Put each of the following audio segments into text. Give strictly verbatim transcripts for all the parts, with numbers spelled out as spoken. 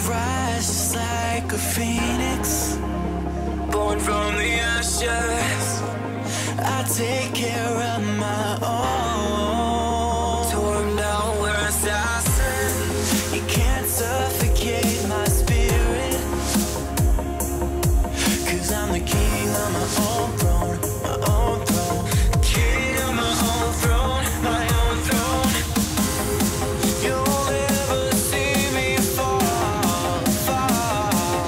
rise just like a phoenix, born from the ashes. I take care of my own. Torn down where I stand. You can't suffocate my spirit, 'cause I'm the king on my own throne, my own throne. King on my own throne, my own throne. You'll never see me fall, fall.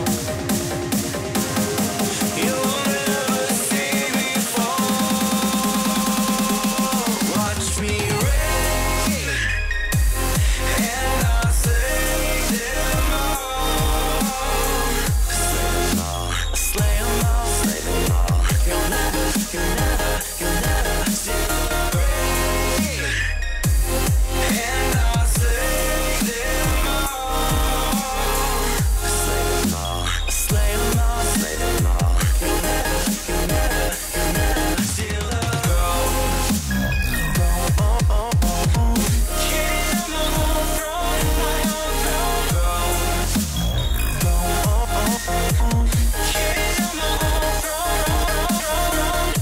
You'll never see me fall. Watch me reign, and I'll slay them all. Slay them all, slay them all, slay them all. You'll never, you'll never, you'll never see me reign, and I'll slay them all. Slay them all, slay them all, slay them all. You'll never, you'll never, you'll never steal the throne. Throne, oh, oh, oh, oh. King of my own throne, my own throne. Throne, oh, oh, oh, oh. King of my own throne.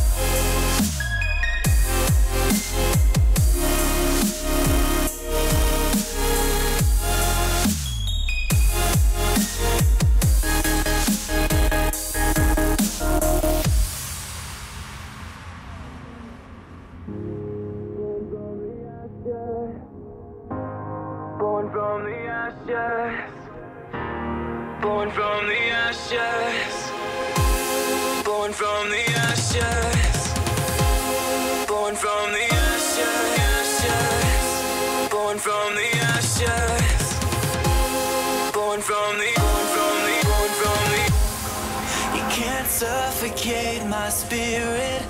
Born from the ashes, born from the ashes, born from the ashes, born from the ashes, born from the ashes, born from the, born from the, born from the. You can't suffocate my spirit,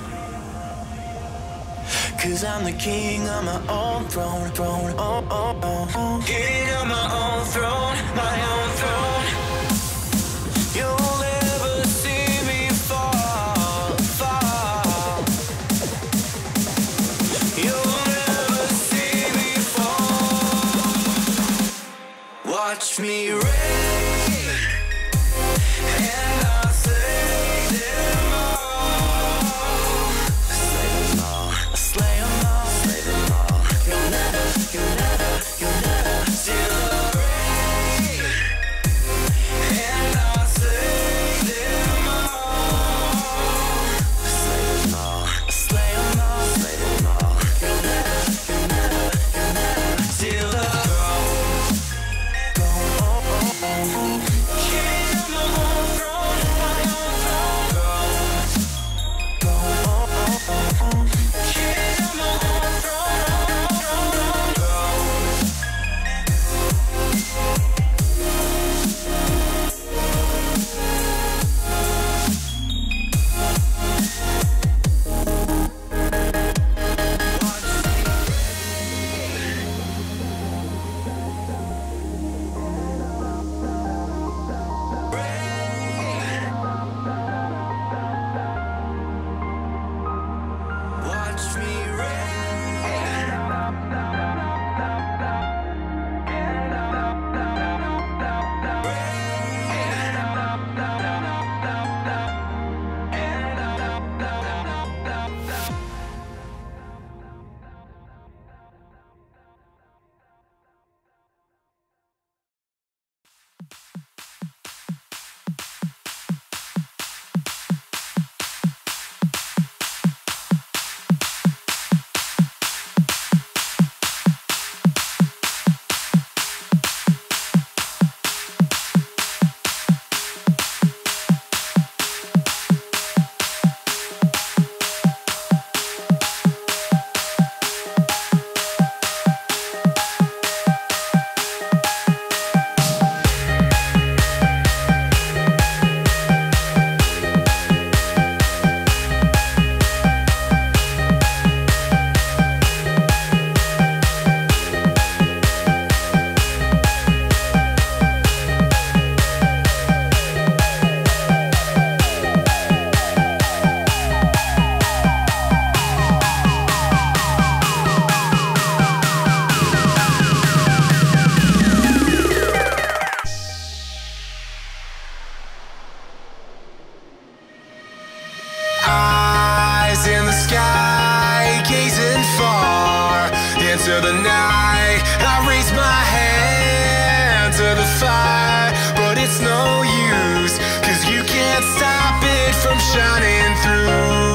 'cause I'm the king on my own throne, throne, oh, oh, oh, oh. King on my own throne, my own throne. You'll never see me fall, fall. You'll never see me fall. Watch me reign, and I'll slay them all. Slay them all, slay them all, slay them all. You'll never, you'll never, you'll never steal the reign, and I'll slay them all. Slay them all, slay them all, slay them all. You'll never, you'll never, you'll never steal the throne. Throne, oh, oh, oh, oh. King of my own throne, my own throne. Throne, oh, oh, oh, oh. King of my own throne, throne, throne. Watch me reign. from shining through.